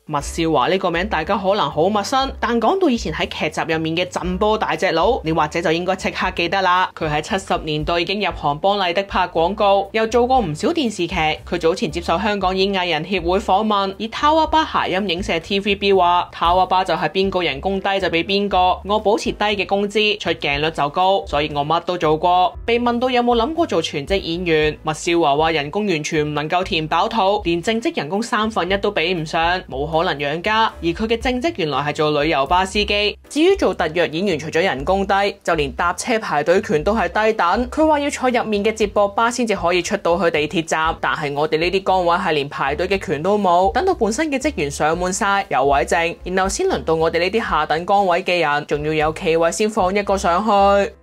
麥少華呢個名大家可能好陌生，但講到以前喺劇集入面嘅震波大隻佬，你或者就應該即刻記得啦。佢喺70年代已經入行幫麗的拍廣告，又做過唔少電視劇。佢早前接受香港演藝人協會訪問，以塔瓦巴諧音影射 TVB 話：塔瓦巴就係邊個人工低就俾邊個，我保持低嘅工資，出鏡率就高，所以我乜都做過。被問到有冇諗過做全職演員，麥少華話人工完全唔能夠填飽肚，連正職人工1/3都比唔上，冇可能養家。而佢嘅正職原來係做旅遊巴司機。至於做特約演員，除咗人工低，就連搭車排隊權都係低等。佢話要坐入面嘅接駁巴先至可以出到去地鐵站，但係我哋呢啲崗位係連排隊嘅權都冇，等到本身嘅職員上滿晒有位剩，然後先輪到我哋呢啲下等崗位嘅人，仲要有企位先放一個上去。